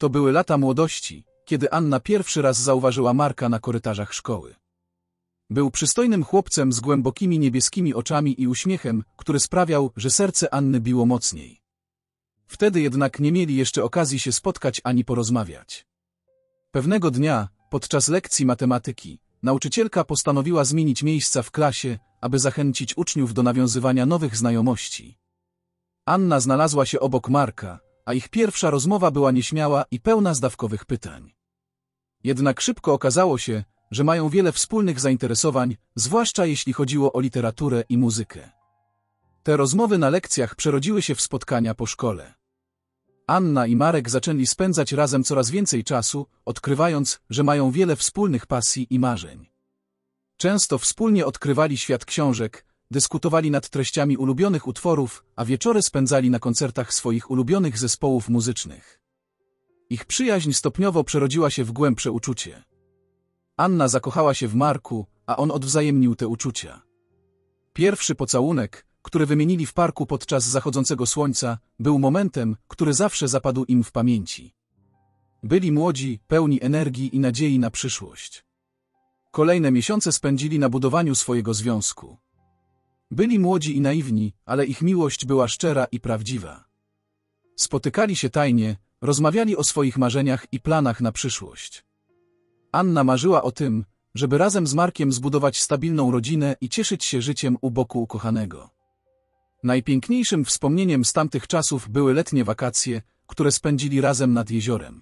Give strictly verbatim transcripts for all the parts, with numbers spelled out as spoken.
To były lata młodości, kiedy Anna pierwszy raz zauważyła Marka na korytarzach szkoły. Był przystojnym chłopcem z głębokimi niebieskimi oczami i uśmiechem, który sprawiał, że serce Anny biło mocniej. Wtedy jednak nie mieli jeszcze okazji się spotkać ani porozmawiać. Pewnego dnia, podczas lekcji matematyki, nauczycielka postanowiła zmienić miejsca w klasie, aby zachęcić uczniów do nawiązywania nowych znajomości. Anna znalazła się obok Marka, a ich pierwsza rozmowa była nieśmiała i pełna zdawkowych pytań. Jednak szybko okazało się, że mają wiele wspólnych zainteresowań, zwłaszcza jeśli chodziło o literaturę i muzykę. Te rozmowy na lekcjach przerodziły się w spotkania po szkole. Anna i Marek zaczęli spędzać razem coraz więcej czasu, odkrywając, że mają wiele wspólnych pasji i marzeń. Często wspólnie odkrywali świat książek, dyskutowali nad treściami ulubionych utworów, a wieczory spędzali na koncertach swoich ulubionych zespołów muzycznych. Ich przyjaźń stopniowo przerodziła się w głębsze uczucie. Anna zakochała się w Marku, a on odwzajemnił te uczucia. Pierwszy pocałunek, który wymienili w parku podczas zachodzącego słońca, był momentem, który zawsze zapadł im w pamięci. Byli młodzi, pełni energii i nadziei na przyszłość. Kolejne miesiące spędzili na budowaniu swojego związku. Byli młodzi i naiwni, ale ich miłość była szczera i prawdziwa. Spotykali się tajnie, rozmawiali o swoich marzeniach i planach na przyszłość. Anna marzyła o tym, żeby razem z Markiem zbudować stabilną rodzinę i cieszyć się życiem u boku ukochanego. Najpiękniejszym wspomnieniem z tamtych czasów były letnie wakacje, które spędzili razem nad jeziorem.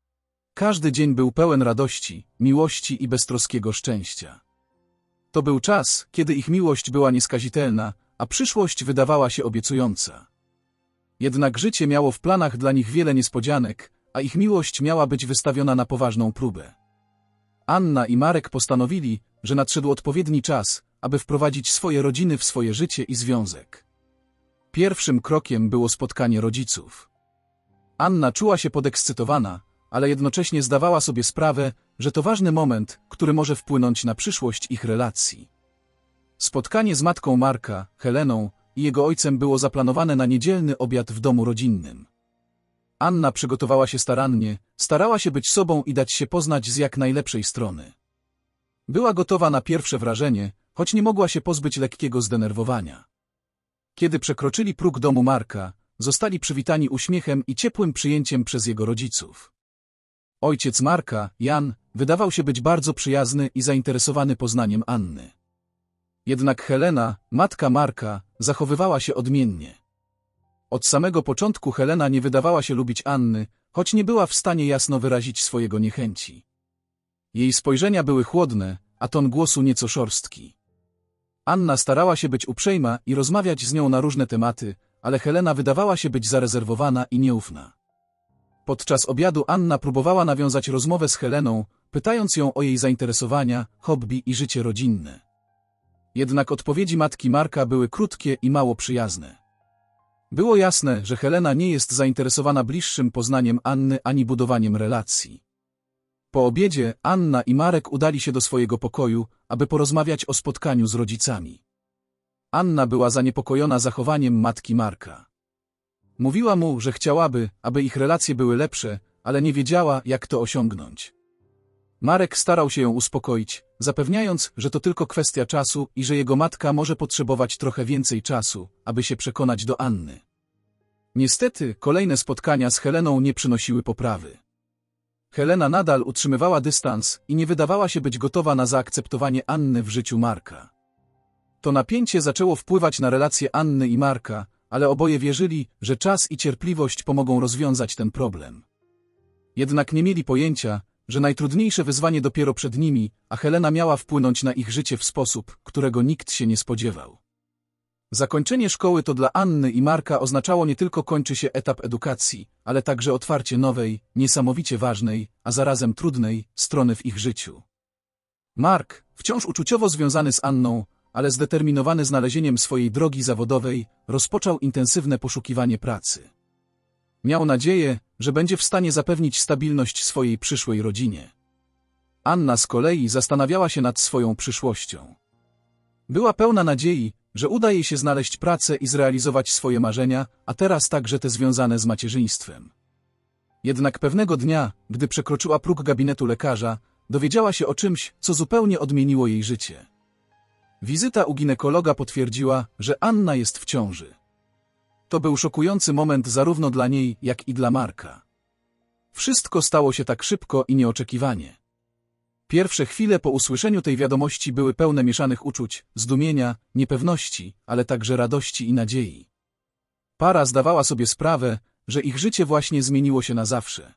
Każdy dzień był pełen radości, miłości i beztroskiego szczęścia. To był czas, kiedy ich miłość była nieskazitelna, a przyszłość wydawała się obiecująca. Jednak życie miało w planach dla nich wiele niespodzianek, a ich miłość miała być wystawiona na poważną próbę. Anna i Marek postanowili, że nadszedł odpowiedni czas, aby wprowadzić swoje rodziny w swoje życie i związek. Pierwszym krokiem było spotkanie rodziców. Anna czuła się podekscytowana, ale jednocześnie zdawała sobie sprawę, że to ważny moment, który może wpłynąć na przyszłość ich relacji. Spotkanie z matką Marka, Heleną, i jego ojcem było zaplanowane na niedzielny obiad w domu rodzinnym. Anna przygotowała się starannie, starała się być sobą i dać się poznać z jak najlepszej strony. Była gotowa na pierwsze wrażenie, choć nie mogła się pozbyć lekkiego zdenerwowania. Kiedy przekroczyli próg domu Marka, zostali przywitani uśmiechem i ciepłym przyjęciem przez jego rodziców. Ojciec Marka, Jan, wydawał się być bardzo przyjazny i zainteresowany poznaniem Anny. Jednak Helena, matka Marka, zachowywała się odmiennie. Od samego początku Helena nie wydawała się lubić Anny, choć nie była w stanie jasno wyrazić swojego niechęci. Jej spojrzenia były chłodne, a ton głosu nieco szorstki. Anna starała się być uprzejma i rozmawiać z nią na różne tematy, ale Helena wydawała się być zarezerwowana i nieufna. Podczas obiadu Anna próbowała nawiązać rozmowę z Heleną, pytając ją o jej zainteresowania, hobby i życie rodzinne. Jednak odpowiedzi matki Marka były krótkie i mało przyjazne. Było jasne, że Helena nie jest zainteresowana bliższym poznaniem Anny ani budowaniem relacji. Po obiedzie Anna i Marek udali się do swojego pokoju, aby porozmawiać o spotkaniu z rodzicami. Anna była zaniepokojona zachowaniem matki Marka. Mówiła mu, że chciałaby, aby ich relacje były lepsze, ale nie wiedziała, jak to osiągnąć. Marek starał się ją uspokoić, zapewniając, że to tylko kwestia czasu i że jego matka może potrzebować trochę więcej czasu, aby się przekonać do Anny. Niestety, kolejne spotkania z Heleną nie przynosiły poprawy. Helena nadal utrzymywała dystans i nie wydawała się być gotowa na zaakceptowanie Anny w życiu Marka. To napięcie zaczęło wpływać na relacje Anny i Marka, ale oboje wierzyli, że czas i cierpliwość pomogą rozwiązać ten problem. Jednak nie mieli pojęcia, że najtrudniejsze wyzwanie dopiero przed nimi, a Helena miała wpłynąć na ich życie w sposób, którego nikt się nie spodziewał. Zakończenie szkoły to dla Anny i Marka oznaczało nie tylko kończy się etap edukacji, ale także otwarcie nowej, niesamowicie ważnej, a zarazem trudnej, strony w ich życiu. Mark, wciąż uczuciowo związany z Anną, ale zdeterminowany znalezieniem swojej drogi zawodowej, rozpoczął intensywne poszukiwanie pracy. Miał nadzieję, że będzie w stanie zapewnić stabilność swojej przyszłej rodzinie. Anna z kolei zastanawiała się nad swoją przyszłością. Była pełna nadziei, że uda jej się znaleźć pracę i zrealizować swoje marzenia, a teraz także te związane z macierzyństwem. Jednak pewnego dnia, gdy przekroczyła próg gabinetu lekarza, dowiedziała się o czymś, co zupełnie odmieniło jej życie. Wizyta u ginekologa potwierdziła, że Anna jest w ciąży. To był szokujący moment zarówno dla niej, jak i dla Marka. Wszystko stało się tak szybko i nieoczekiwanie. Pierwsze chwile po usłyszeniu tej wiadomości były pełne mieszanych uczuć, zdumienia, niepewności, ale także radości i nadziei. Para zdawała sobie sprawę, że ich życie właśnie zmieniło się na zawsze.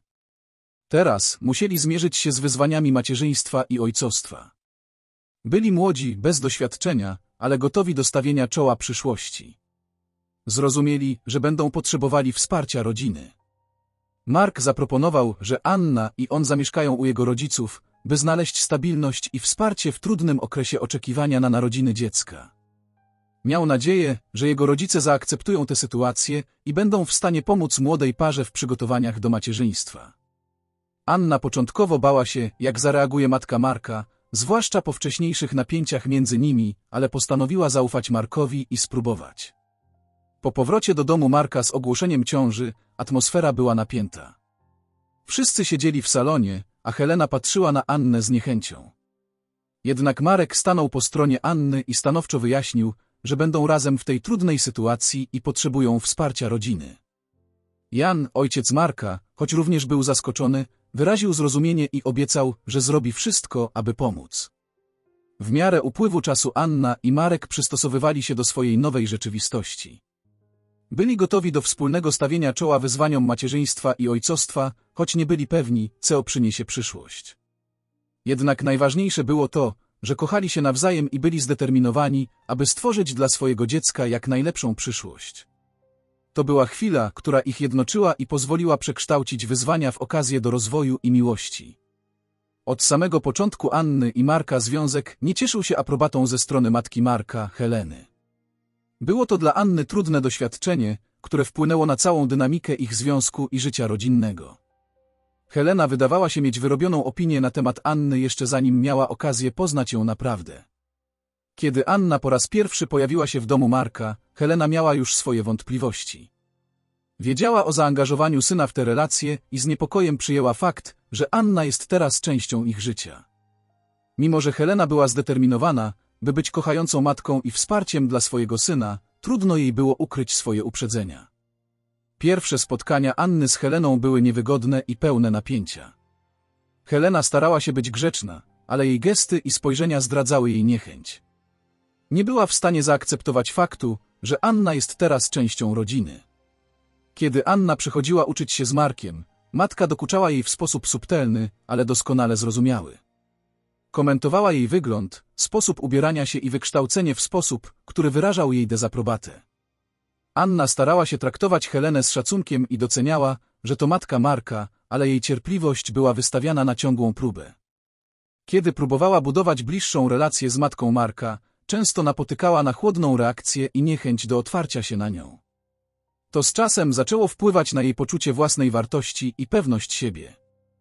Teraz musieli zmierzyć się z wyzwaniami macierzyństwa i ojcostwa. Byli młodzi, bez doświadczenia, ale gotowi do stawienia czoła przyszłości. Zrozumieli, że będą potrzebowali wsparcia rodziny. Mark zaproponował, że Anna i on zamieszkają u jego rodziców, by znaleźć stabilność i wsparcie w trudnym okresie oczekiwania na narodziny dziecka. Miał nadzieję, że jego rodzice zaakceptują tę sytuację i będą w stanie pomóc młodej parze w przygotowaniach do macierzyństwa. Anna początkowo bała się, jak zareaguje matka Marka, zwłaszcza po wcześniejszych napięciach między nimi, ale postanowiła zaufać Markowi i spróbować. Po powrocie do domu Marka z ogłoszeniem ciąży, atmosfera była napięta. Wszyscy siedzieli w salonie, a Helena patrzyła na Annę z niechęcią. Jednak Marek stanął po stronie Anny i stanowczo wyjaśnił, że będą razem w tej trudnej sytuacji i potrzebują wsparcia rodziny. Jan, ojciec Marka, choć również był zaskoczony, wyraził zrozumienie i obiecał, że zrobi wszystko, aby pomóc. W miarę upływu czasu Anna i Marek przystosowywali się do swojej nowej rzeczywistości. Byli gotowi do wspólnego stawienia czoła wyzwaniom macierzyństwa i ojcostwa, choć nie byli pewni, co przyniesie przyszłość. Jednak najważniejsze było to, że kochali się nawzajem i byli zdeterminowani, aby stworzyć dla swojego dziecka jak najlepszą przyszłość. To była chwila, która ich jednoczyła i pozwoliła przekształcić wyzwania w okazję do rozwoju i miłości. Od samego początku Anny i Marka związek nie cieszył się aprobatą ze strony matki Marka, Heleny. Było to dla Anny trudne doświadczenie, które wpłynęło na całą dynamikę ich związku i życia rodzinnego. Helena wydawała się mieć wyrobioną opinię na temat Anny jeszcze zanim miała okazję poznać ją naprawdę. Kiedy Anna po raz pierwszy pojawiła się w domu Marka, Helena miała już swoje wątpliwości. Wiedziała o zaangażowaniu syna w te relacje i z niepokojem przyjęła fakt, że Anna jest teraz częścią ich życia. Mimo że Helena była zdeterminowana, by być kochającą matką i wsparciem dla swojego syna, trudno jej było ukryć swoje uprzedzenia. Pierwsze spotkania Anny z Heleną były niewygodne i pełne napięcia. Helena starała się być grzeczna, ale jej gesty i spojrzenia zdradzały jej niechęć. Nie była w stanie zaakceptować faktu, że Anna jest teraz częścią rodziny. Kiedy Anna przychodziła uczyć się z Markiem, matka dokuczała jej w sposób subtelny, ale doskonale zrozumiały. Komentowała jej wygląd, sposób ubierania się i wykształcenie w sposób, który wyrażał jej dezaprobatę. Anna starała się traktować Helenę z szacunkiem i doceniała, że to matka Marka, ale jej cierpliwość była wystawiana na ciągłą próbę. Kiedy próbowała budować bliższą relację z matką Marka, często napotykała na chłodną reakcję i niechęć do otwarcia się na nią. To z czasem zaczęło wpływać na jej poczucie własnej wartości i pewność siebie.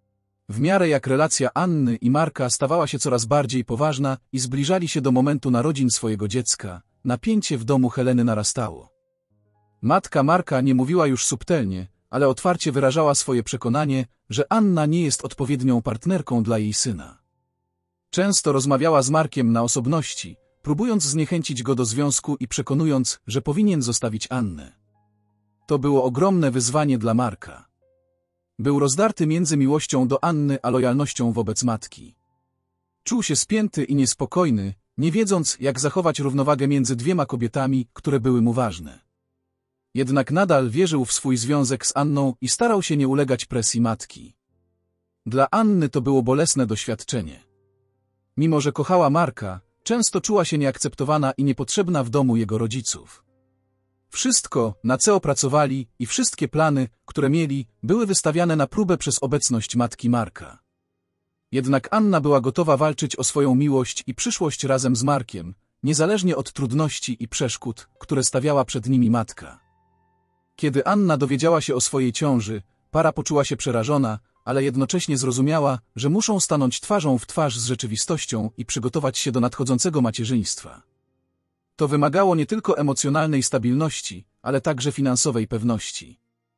W miarę jak relacja Anny i Marka stawała się coraz bardziej poważna i zbliżali się do momentu narodzin swojego dziecka, napięcie w domu Heleny narastało. Matka Marka nie mówiła już subtelnie, ale otwarcie wyrażała swoje przekonanie, że Anna nie jest odpowiednią partnerką dla jej syna. Często rozmawiała z Markiem na osobności, próbując zniechęcić go do związku i przekonując, że powinien zostawić Annę. To było ogromne wyzwanie dla Marka. Był rozdarty między miłością do Anny a lojalnością wobec matki. Czuł się spięty i niespokojny, nie wiedząc, jak zachować równowagę między dwiema kobietami, które były mu ważne. Jednak nadal wierzył w swój związek z Anną i starał się nie ulegać presji matki. Dla Anny to było bolesne doświadczenie. Mimo że kochała Marka, często czuła się nieakceptowana i niepotrzebna w domu jego rodziców. Wszystko, na co pracowali, i wszystkie plany, które mieli, były wystawiane na próbę przez obecność matki Marka. Jednak Anna była gotowa walczyć o swoją miłość i przyszłość razem z Markiem, niezależnie od trudności i przeszkód, które stawiała przed nimi matka. Kiedy Anna dowiedziała się o swojej ciąży, para poczuła się przerażona, ale jednocześnie zrozumiała, że muszą stanąć twarzą w twarz z rzeczywistością i przygotować się do nadchodzącego macierzyństwa. To wymagało nie tylko emocjonalnej stabilności, ale także finansowej pewności.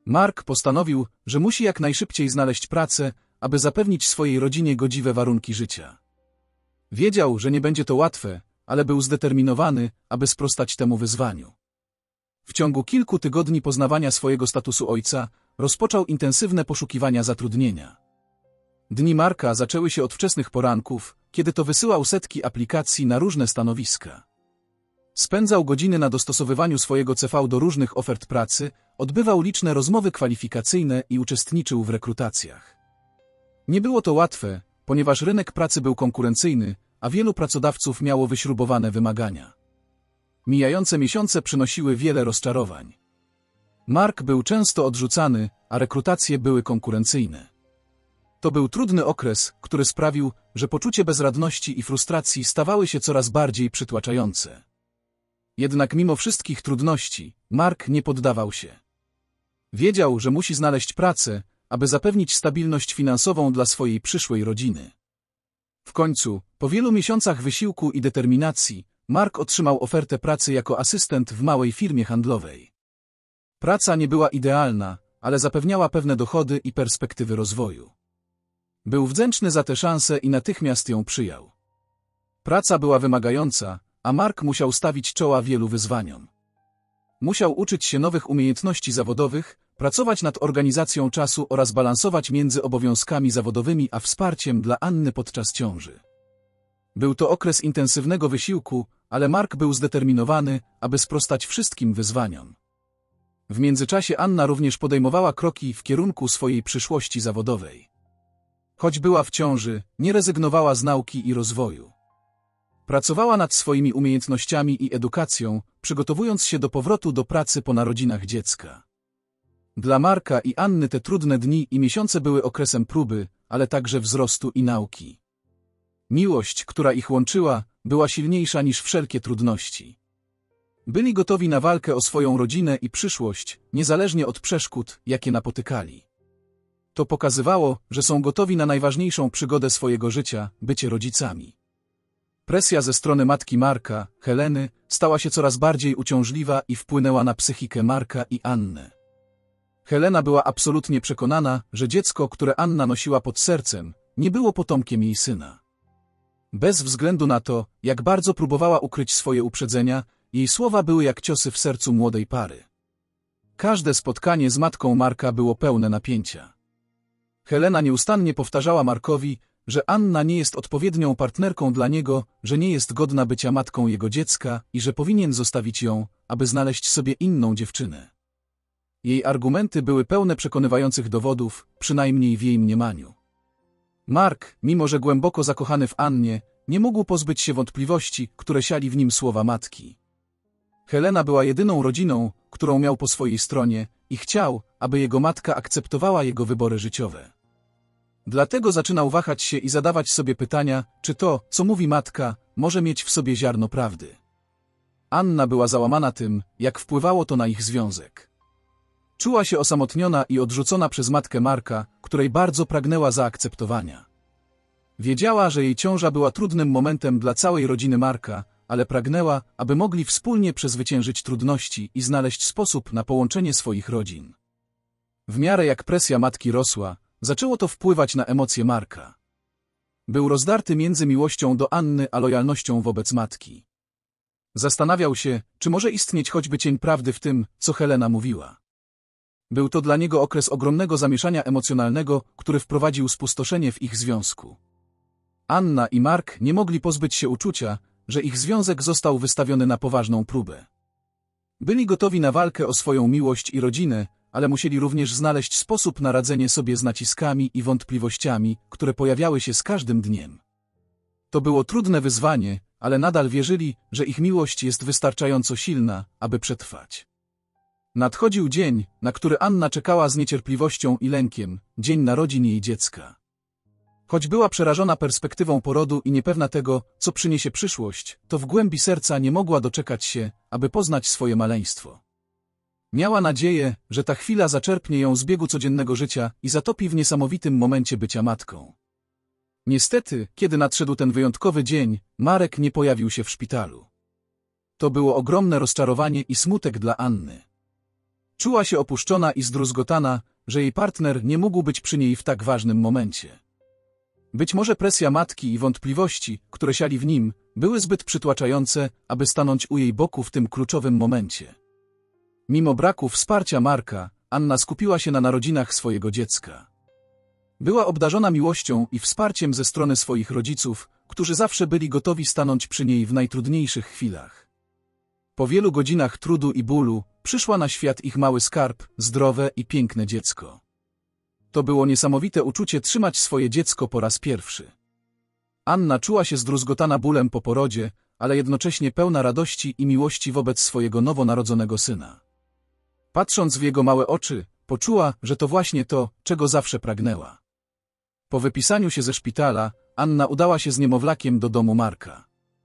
Mark postanowił, że musi jak najszybciej znaleźć pracę, aby zapewnić swojej rodzinie godziwe warunki życia. Wiedział, że nie będzie to łatwe, ale był zdeterminowany, aby sprostać temu wyzwaniu. W ciągu kilku tygodni poznawania swojego statusu ojca, rozpoczął intensywne poszukiwania zatrudnienia. Dni Marka zaczęły się od wczesnych poranków, kiedy to wysyłał setki aplikacji na różne stanowiska. Spędzał godziny na dostosowywaniu swojego C V do różnych ofert pracy, odbywał liczne rozmowy kwalifikacyjne i uczestniczył w rekrutacjach. Nie było to łatwe, ponieważ rynek pracy był konkurencyjny, a wielu pracodawców miało wyśrubowane wymagania. Mijające miesiące przynosiły wiele rozczarowań. Mark był często odrzucany, a rekrutacje były konkurencyjne. To był trudny okres, który sprawił, że poczucie bezradności i frustracji stawały się coraz bardziej przytłaczające. Jednak mimo wszystkich trudności, Mark nie poddawał się. Wiedział, że musi znaleźć pracę, aby zapewnić stabilność finansową dla swojej przyszłej rodziny. W końcu, po wielu miesiącach wysiłku i determinacji, Mark otrzymał ofertę pracy jako asystent w małej firmie handlowej. Praca nie była idealna, ale zapewniała pewne dochody i perspektywy rozwoju. Był wdzięczny za tę szansę i natychmiast ją przyjął. Praca była wymagająca, a Mark musiał stawić czoła wielu wyzwaniom. Musiał uczyć się nowych umiejętności zawodowych, pracować nad organizacją czasu oraz balansować między obowiązkami zawodowymi a wsparciem dla Anny podczas ciąży. Był to okres intensywnego wysiłku, ale Mark był zdeterminowany, aby sprostać wszystkim wyzwaniom. W międzyczasie Anna również podejmowała kroki w kierunku swojej przyszłości zawodowej. Choć była w ciąży, nie rezygnowała z nauki i rozwoju. Pracowała nad swoimi umiejętnościami i edukacją, przygotowując się do powrotu do pracy po narodzinach dziecka. Dla Marka i Anny te trudne dni i miesiące były okresem próby, ale także wzrostu i nauki. Miłość, która ich łączyła, była silniejsza niż wszelkie trudności. Byli gotowi na walkę o swoją rodzinę i przyszłość, niezależnie od przeszkód, jakie napotykali. To pokazywało, że są gotowi na najważniejszą przygodę swojego życia, bycie rodzicami. Presja ze strony matki Marka, Heleny, stała się coraz bardziej uciążliwa i wpłynęła na psychikę Marka i Anny. Helena była absolutnie przekonana, że dziecko, które Anna nosiła pod sercem, nie było potomkiem jej syna. Bez względu na to, jak bardzo próbowała ukryć swoje uprzedzenia, jej słowa były jak ciosy w sercu młodej pary. Każde spotkanie z matką Marka było pełne napięcia. Helena nieustannie powtarzała Markowi, że Anna nie jest odpowiednią partnerką dla niego, że nie jest godna bycia matką jego dziecka i że powinien zostawić ją, aby znaleźć sobie inną dziewczynę. Jej argumenty były pełne przekonywających dowodów, przynajmniej w jej mniemaniu. Mark, mimo że głęboko zakochany w Annie, nie mógł pozbyć się wątpliwości, które siali w nim słowa matki. Helena była jedyną rodziną, którą miał po swojej stronie i chciał, aby jego matka akceptowała jego wybory życiowe. Dlatego zaczynał wahać się i zadawać sobie pytania, czy to, co mówi matka, może mieć w sobie ziarno prawdy. Anna była załamana tym, jak wpływało to na ich związek. Czuła się osamotniona i odrzucona przez matkę Marka, której bardzo pragnęła zaakceptowania. Wiedziała, że jej ciąża była trudnym momentem dla całej rodziny Marka, ale pragnęła, aby mogli wspólnie przezwyciężyć trudności i znaleźć sposób na połączenie swoich rodzin. W miarę jak presja matki rosła, zaczęło to wpływać na emocje Marka. Był rozdarty między miłością do Anny a lojalnością wobec matki. Zastanawiał się, czy może istnieć choćby cień prawdy w tym, co Helena mówiła. Był to dla niego okres ogromnego zamieszania emocjonalnego, który wprowadził spustoszenie w ich związku. Anna i Mark nie mogli pozbyć się uczucia, że ich związek został wystawiony na poważną próbę. Byli gotowi na walkę o swoją miłość i rodzinę, ale musieli również znaleźć sposób na radzenie sobie z naciskami i wątpliwościami, które pojawiały się z każdym dniem. To było trudne wyzwanie, ale nadal wierzyli, że ich miłość jest wystarczająco silna, aby przetrwać. Nadchodził dzień, na który Anna czekała z niecierpliwością i lękiem, dzień narodzin jej dziecka. Choć była przerażona perspektywą porodu i niepewna tego, co przyniesie przyszłość, to w głębi serca nie mogła doczekać się, aby poznać swoje maleństwo. Miała nadzieję, że ta chwila zaczerpnie ją z biegu codziennego życia i zatopi w niesamowitym momencie bycia matką. Niestety, kiedy nadszedł ten wyjątkowy dzień, Marek nie pojawił się w szpitalu. To było ogromne rozczarowanie i smutek dla Anny. Czuła się opuszczona i zdruzgotana, że jej partner nie mógł być przy niej w tak ważnym momencie. Być może presja matki i wątpliwości, które siali w nim, były zbyt przytłaczające, aby stanąć u jej boku w tym kluczowym momencie. Mimo braku wsparcia Marka, Anna skupiła się na narodzinach swojego dziecka. Była obdarzona miłością i wsparciem ze strony swoich rodziców, którzy zawsze byli gotowi stanąć przy niej w najtrudniejszych chwilach. Po wielu godzinach trudu i bólu przyszła na świat ich mały skarb, zdrowe i piękne dziecko. To było niesamowite uczucie trzymać swoje dziecko po raz pierwszy. Anna czuła się zdruzgotana bólem po porodzie, ale jednocześnie pełna radości i miłości wobec swojego nowonarodzonego syna. Patrząc w jego małe oczy, poczuła, że to właśnie to, czego zawsze pragnęła. Po wypisaniu się ze szpitala, Anna udała się z niemowlakiem do domu Marka.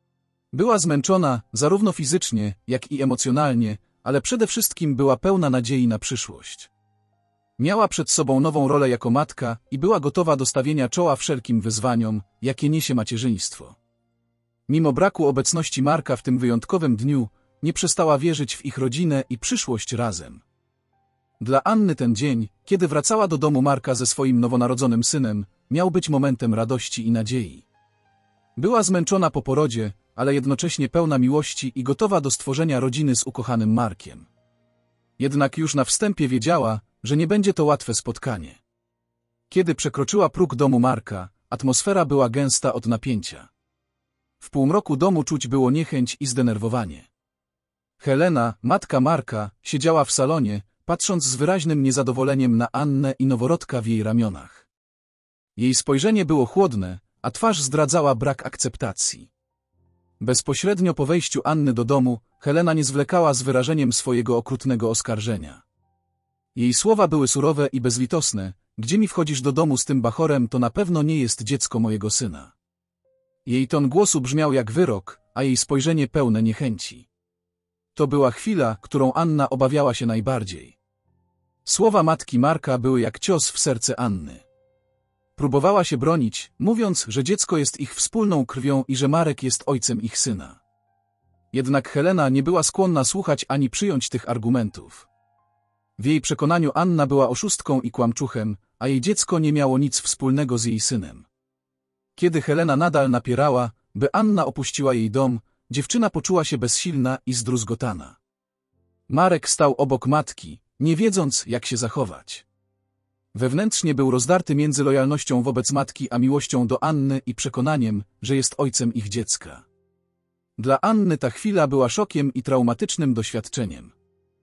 Była zmęczona, zarówno fizycznie, jak i emocjonalnie, ale przede wszystkim była pełna nadziei na przyszłość. Miała przed sobą nową rolę jako matka i była gotowa do stawienia czoła wszelkim wyzwaniom, jakie niesie macierzyństwo. Mimo braku obecności Marka w tym wyjątkowym dniu, nie przestała wierzyć w ich rodzinę i przyszłość razem. Dla Anny ten dzień, kiedy wracała do domu Marka ze swoim nowonarodzonym synem, miał być momentem radości i nadziei. Była zmęczona po porodzie, ale jednocześnie pełna miłości i gotowa do stworzenia rodziny z ukochanym Markiem. Jednak już na wstępie wiedziała, że nie będzie to łatwe spotkanie. Kiedy przekroczyła próg domu Marka, atmosfera była gęsta od napięcia. W półmroku domu czuć było niechęć i zdenerwowanie. Helena, matka Marka, siedziała w salonie, patrząc z wyraźnym niezadowoleniem na Annę i noworodka w jej ramionach. Jej spojrzenie było chłodne, a twarz zdradzała brak akceptacji. Bezpośrednio po wejściu Anny do domu, Helena nie zwlekała z wyrażeniem swojego okrutnego oskarżenia. Jej słowa były surowe i bezlitosne: gdzie mi wchodzisz do domu z tym bachorem, to na pewno nie jest dziecko mojego syna. Jej ton głosu brzmiał jak wyrok, a jej spojrzenie pełne niechęci. To była chwila, którą Anna obawiała się najbardziej. Słowa matki Marka były jak cios w serce Anny. Próbowała się bronić, mówiąc, że dziecko jest ich wspólną krwią i że Marek jest ojcem ich syna. Jednak Helena nie była skłonna słuchać ani przyjąć tych argumentów. W jej przekonaniu Anna była oszustką i kłamczuchem, a jej dziecko nie miało nic wspólnego z jej synem. Kiedy Helena nadal napierała, by Anna opuściła jej dom, dziewczyna poczuła się bezsilna i zdruzgotana. Marek stał obok matki, nie wiedząc, jak się zachować. Wewnętrznie był rozdarty między lojalnością wobec matki a miłością do Anny i przekonaniem, że jest ojcem ich dziecka. Dla Anny ta chwila była szokiem i traumatycznym doświadczeniem.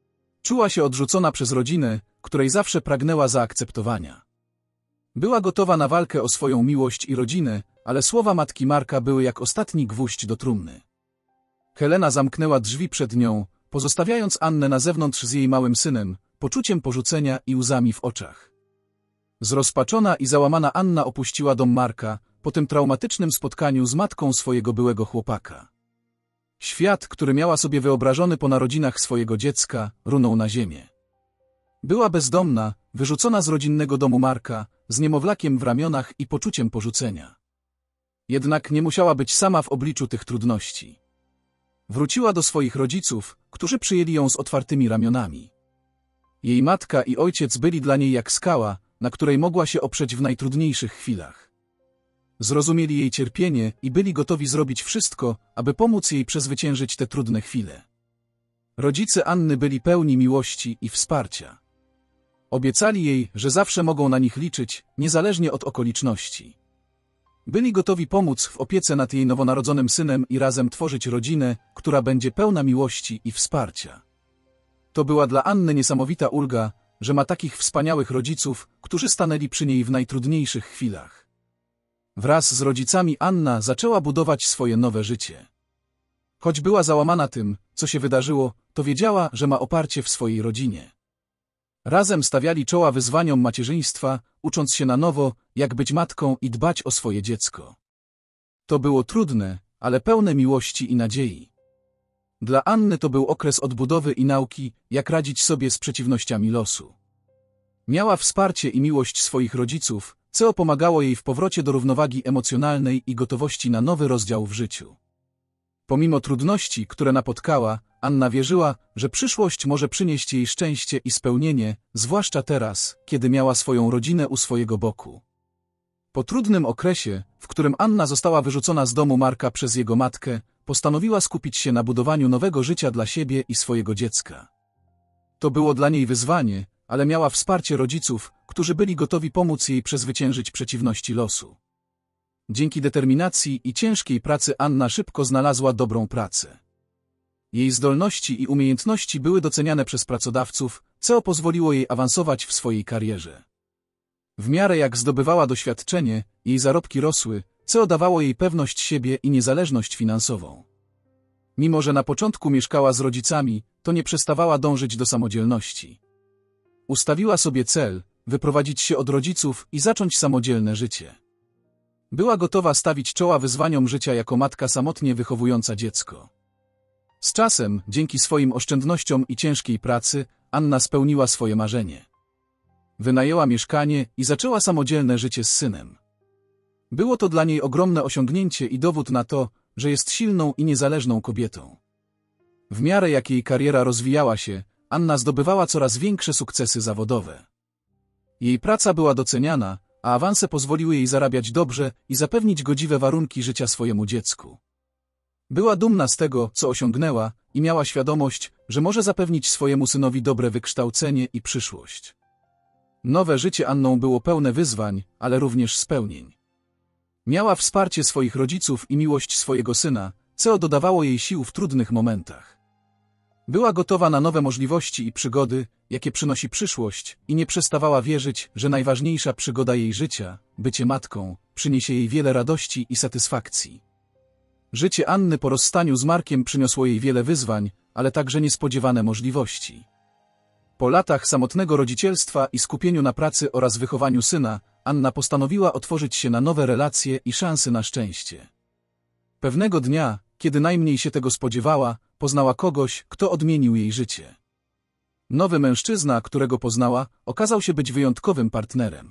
Czuła się odrzucona przez rodzinę, której zawsze pragnęła zaakceptowania. Była gotowa na walkę o swoją miłość i rodzinę, ale słowa matki Marka były jak ostatni gwóźdź do trumny. Helena zamknęła drzwi przed nią, pozostawiając Annę na zewnątrz z jej małym synem, poczuciem porzucenia i łzami w oczach. Zrozpaczona i załamana Anna opuściła dom Marka, po tym traumatycznym spotkaniu z matką swojego byłego chłopaka. Świat, który miała sobie wyobrażony po narodzinach swojego dziecka, runął na ziemię. Była bezdomna, wyrzucona z rodzinnego domu Marka, z niemowlakiem w ramionach i poczuciem porzucenia. Jednak nie musiała być sama w obliczu tych trudności. Wróciła do swoich rodziców, którzy przyjęli ją z otwartymi ramionami. Jej matka i ojciec byli dla niej jak skała, na której mogła się oprzeć w najtrudniejszych chwilach. Zrozumieli jej cierpienie i byli gotowi zrobić wszystko, aby pomóc jej przezwyciężyć te trudne chwile. Rodzice Anny byli pełni miłości i wsparcia. Obiecali jej, że zawsze mogą na nich liczyć, niezależnie od okoliczności. Byli gotowi pomóc w opiece nad jej nowonarodzonym synem i razem tworzyć rodzinę, która będzie pełna miłości i wsparcia. To była dla Anny niesamowita ulga, że ma takich wspaniałych rodziców, którzy stanęli przy niej w najtrudniejszych chwilach. Wraz z rodzicami Anna zaczęła budować swoje nowe życie. Choć była załamana tym, co się wydarzyło, to wiedziała, że ma oparcie w swojej rodzinie. Razem stawiali czoła wyzwaniom macierzyństwa, ucząc się na nowo, jak być matką i dbać o swoje dziecko. To było trudne, ale pełne miłości i nadziei. Dla Anny to był okres odbudowy i nauki, jak radzić sobie z przeciwnościami losu. Miała wsparcie i miłość swoich rodziców, co pomagało jej w powrocie do równowagi emocjonalnej i gotowości na nowy rozdział w życiu. Pomimo trudności, które napotkała, Anna wierzyła, że przyszłość może przynieść jej szczęście i spełnienie, zwłaszcza teraz, kiedy miała swoją rodzinę u swojego boku. Po trudnym okresie, w którym Anna została wyrzucona z domu Marka przez jego matkę, postanowiła skupić się na budowaniu nowego życia dla siebie i swojego dziecka. To było dla niej wyzwanie, ale miała wsparcie rodziców, którzy byli gotowi pomóc jej przezwyciężyć przeciwności losu. Dzięki determinacji i ciężkiej pracy Anna szybko znalazła dobrą pracę. Jej zdolności i umiejętności były doceniane przez pracodawców, co pozwoliło jej awansować w swojej karierze. W miarę jak zdobywała doświadczenie, jej zarobki rosły, co dawało jej pewność siebie i niezależność finansową. Mimo że na początku mieszkała z rodzicami, to nie przestawała dążyć do samodzielności. Ustawiła sobie cel, wyprowadzić się od rodziców i zacząć samodzielne życie. Była gotowa stawić czoła wyzwaniom życia jako matka samotnie wychowująca dziecko. Z czasem, dzięki swoim oszczędnościom i ciężkiej pracy, Anna spełniła swoje marzenie. Wynajęła mieszkanie i zaczęła samodzielne życie z synem. Było to dla niej ogromne osiągnięcie i dowód na to, że jest silną i niezależną kobietą. W miarę jak jej kariera rozwijała się, Anna zdobywała coraz większe sukcesy zawodowe. Jej praca była doceniana, a awanse pozwoliły jej zarabiać dobrze i zapewnić godziwe warunki życia swojemu dziecku. Była dumna z tego, co osiągnęła i miała świadomość, że może zapewnić swojemu synowi dobre wykształcenie i przyszłość. Nowe życie Anną było pełne wyzwań, ale również spełnień. Miała wsparcie swoich rodziców i miłość swojego syna, co dodawało jej sił w trudnych momentach. Była gotowa na nowe możliwości i przygody, jakie przynosi przyszłość, i nie przestawała wierzyć, że najważniejsza przygoda jej życia, bycie matką, przyniesie jej wiele radości i satysfakcji. Życie Anny po rozstaniu z Markiem przyniosło jej wiele wyzwań, ale także niespodziewane możliwości. Po latach samotnego rodzicielstwa i skupieniu na pracy oraz wychowaniu syna, Anna postanowiła otworzyć się na nowe relacje i szanse na szczęście. Pewnego dnia, kiedy najmniej się tego spodziewała, poznała kogoś, kto odmienił jej życie. Nowy mężczyzna, którego poznała, okazał się być wyjątkowym partnerem.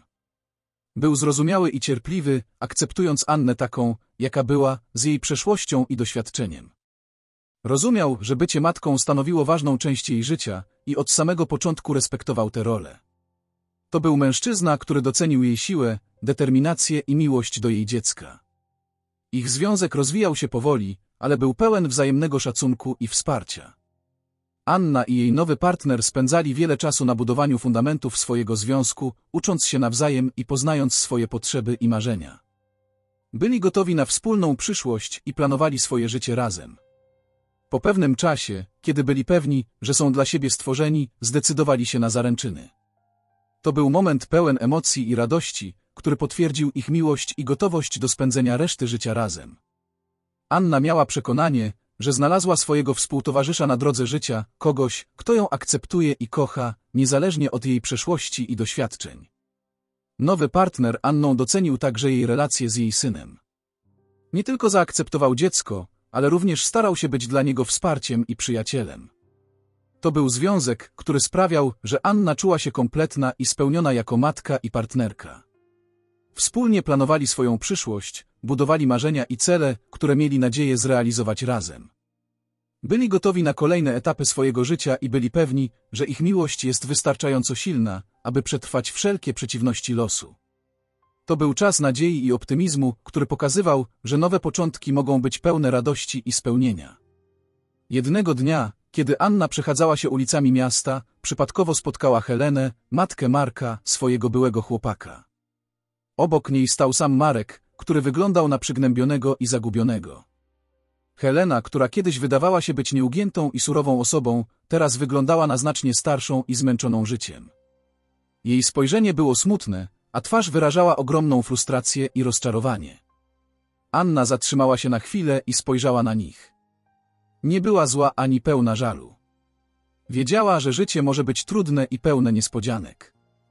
Był zrozumiały i cierpliwy, akceptując Annę taką, jaka była, z jej przeszłością i doświadczeniem. Rozumiał, że bycie matką stanowiło ważną część jej życia i od samego początku respektował tę rolę. To był mężczyzna, który docenił jej siłę, determinację i miłość do jej dziecka. Ich związek rozwijał się powoli, ale był pełen wzajemnego szacunku i wsparcia. Anna i jej nowy partner spędzali wiele czasu na budowaniu fundamentów swojego związku, ucząc się nawzajem i poznając swoje potrzeby i marzenia. Byli gotowi na wspólną przyszłość i planowali swoje życie razem. Po pewnym czasie, kiedy byli pewni, że są dla siebie stworzeni, zdecydowali się na zaręczyny. To był moment pełen emocji i radości, który potwierdził ich miłość i gotowość do spędzenia reszty życia razem. Anna miała przekonanie, że znalazła swojego współtowarzysza na drodze życia, kogoś, kto ją akceptuje i kocha, niezależnie od jej przeszłości i doświadczeń. Nowy partner Anną docenił także jej relacje z jej synem. Nie tylko zaakceptował dziecko, ale również starał się być dla niego wsparciem i przyjacielem. To był związek, który sprawiał, że Anna czuła się kompletna i spełniona jako matka i partnerka. Wspólnie planowali swoją przyszłość, budowali marzenia i cele, które mieli nadzieję zrealizować razem. Byli gotowi na kolejne etapy swojego życia i byli pewni, że ich miłość jest wystarczająco silna, aby przetrwać wszelkie przeciwności losu. To był czas nadziei i optymizmu, który pokazywał, że nowe początki mogą być pełne radości i spełnienia. Jednego dnia, kiedy Anna przechadzała się ulicami miasta, przypadkowo spotkała Helenę, matkę Marka, swojego byłego chłopaka. Obok niej stał sam Marek, który wyglądał na przygnębionego i zagubionego. Helena, która kiedyś wydawała się być nieugiętą i surową osobą, teraz wyglądała na znacznie starszą i zmęczoną życiem. Jej spojrzenie było smutne, a twarz wyrażała ogromną frustrację i rozczarowanie. Anna zatrzymała się na chwilę i spojrzała na nich. Nie była zła ani pełna żalu. Wiedziała, że życie może być trudne i pełne niespodzianek.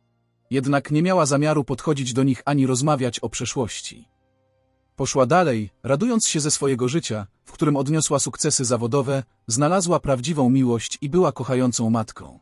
Jednak nie miała zamiaru podchodzić do nich ani rozmawiać o przeszłości. Poszła dalej, radując się ze swojego życia, w którym odniosła sukcesy zawodowe, znalazła prawdziwą miłość i była kochającą matką.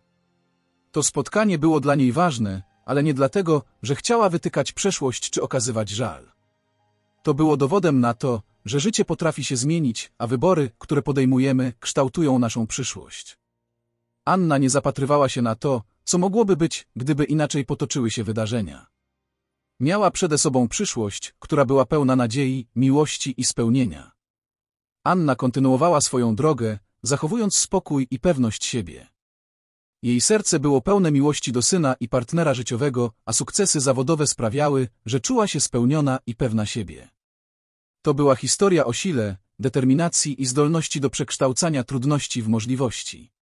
To spotkanie było dla niej ważne, ale nie dlatego, że chciała wytykać przeszłość czy okazywać żal. To było dowodem na to, że życie potrafi się zmienić, a wybory, które podejmujemy, kształtują naszą przyszłość. Anna nie zapatrywała się na to, co mogłoby być, gdyby inaczej potoczyły się wydarzenia. Miała przed sobą przyszłość, która była pełna nadziei, miłości i spełnienia. Anna kontynuowała swoją drogę, zachowując spokój i pewność siebie. Jej serce było pełne miłości do syna i partnera życiowego, a sukcesy zawodowe sprawiały, że czuła się spełniona i pewna siebie. To była historia o sile, determinacji i zdolności do przekształcania trudności w możliwości.